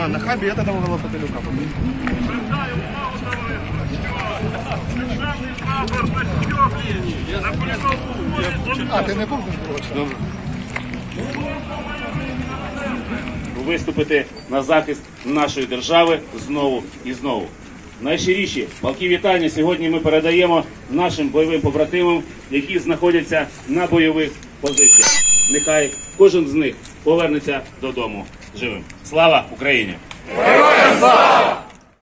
на хабі я давав Потелюка. А, ти не був? Добре. Виступити на захист нашої держави знову і знову. Найщиріші палкі вітання сьогодні ми передаємо нашим бойовим побратимам, які знаходяться на бойових позиціях. Нехай кожен з них повернеться додому живим. Слава Україні! Героям слава!